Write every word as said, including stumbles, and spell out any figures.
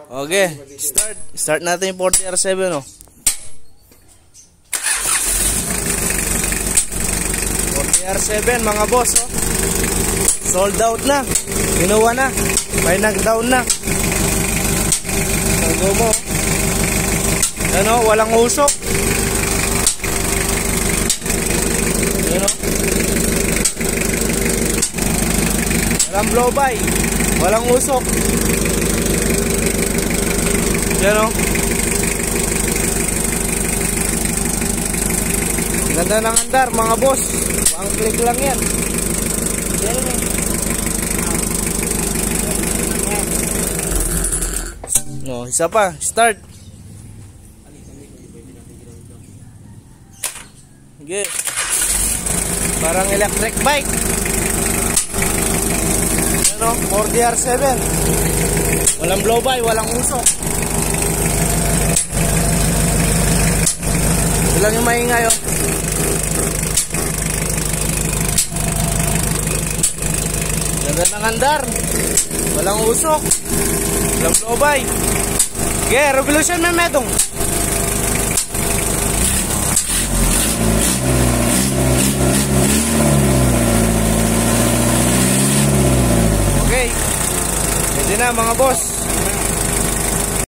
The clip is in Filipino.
Okay, start. Start natin yung forty R seven, oh. forty R seven, mga boss, oh. Sold out na. Kinuha na. May nag-down na. Tago mo. Yan, oh, walang usok. Yan, oh. Walang blow by. Walang usok. Yan, oh. Ganda ng andar, mga boss. One click lang yan. Yan, oh. No, isa pa. Start. Okay. Parang electric bike. Ano, forty R seven. Walang blow by, walang usok. Ilan yung maingay, oh. Ganda ng andar. Walang usok. Walang blow by. Okay, revolution na medong. Okay. Pwede na, mga boss.